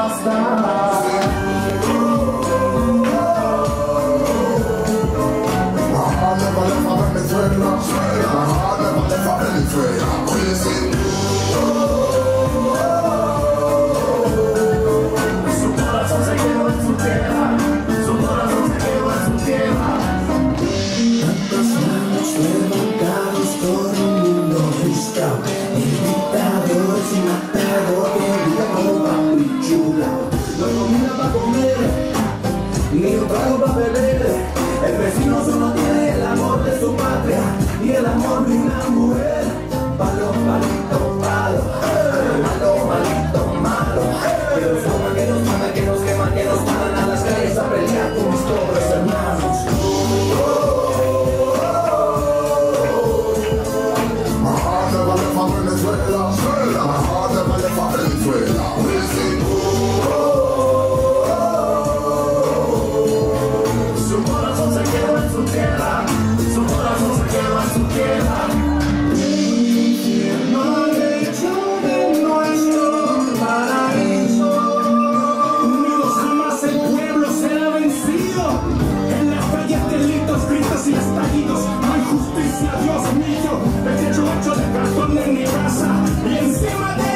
basta. Never left for Venezuela. Never left for Venezuela. Crazy. Su corazón se quedó en su tierra. Su corazón se quedó en su tierra. Tantas manos levantadas por un mundo visto. El dictador sin matador que vive como papi chula. No hay comida para comer, ni un trago para beber. El vecino solo tiene el amor de su patria y el amor de una mujer. Palo, palito, palo, malo, malito, malo. Que nos toman, que nos matan, que nos queman, que nos mandan a las calles a pelear con mis pobres hermanos. My heart never left for Venezuela. My heart never left for Venezuela. Su corazón se quedó en su tierra. Su corazón se quedó en su tierra. No han hecho de nuestro paraíso. Unidos jamás el pueblo será vencido. En las calles delitos, gritos y estallidos. No hay justicia, Dios mío. El techo hecho de cartón en mi casa. Y encima de